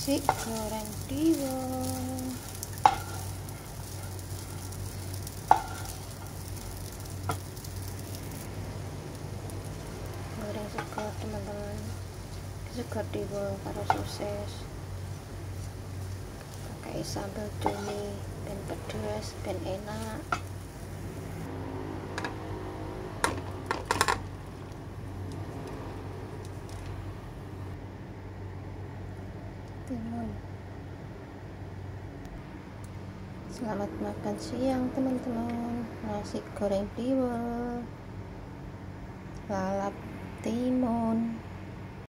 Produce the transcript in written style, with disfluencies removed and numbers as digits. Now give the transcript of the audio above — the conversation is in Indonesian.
nasi goreng tiwul. Goreng segar teman-teman, segar tiwul karo sosis, pakai sambal cumi ben pedes ben enak. Selamat makan siang teman-teman. Nasi goreng tiwul, lalap timun.